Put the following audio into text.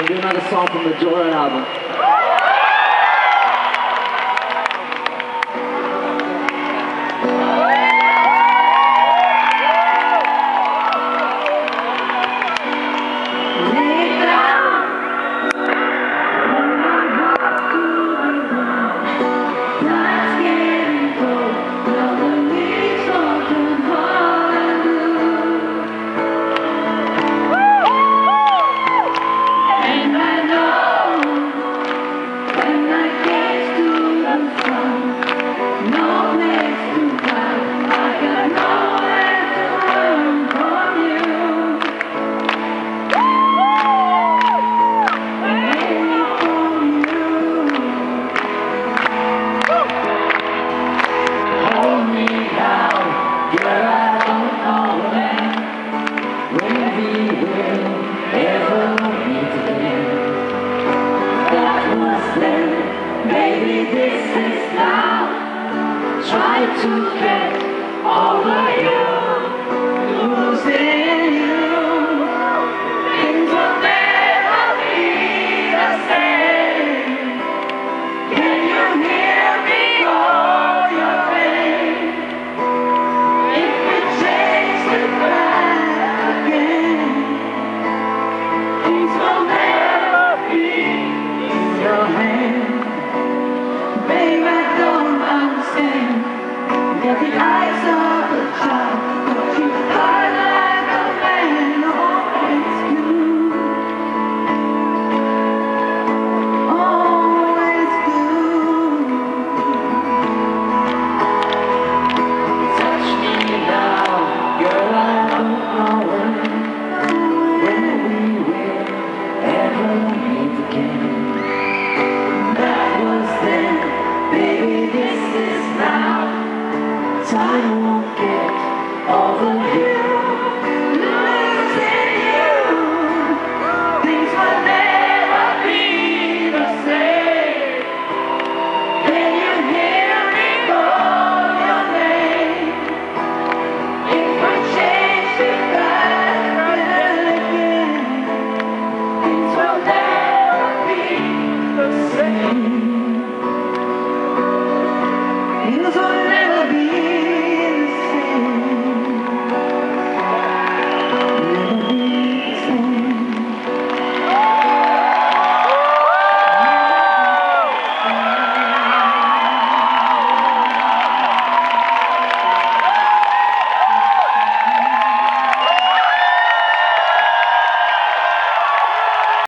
gonna do another song from the Joyride album. Maybe this is now. Try to get over you, losing you. Things will never be the same. Can you hear me call your name? If we change it back again, things will never be in your hands. Babe, I don't understand. Got the eyes of a child, but you hurt like a man. Always do, always do. Touch me now, girl, I don't know when we will ever meet again. That was then. Baby, this is now. Time won't get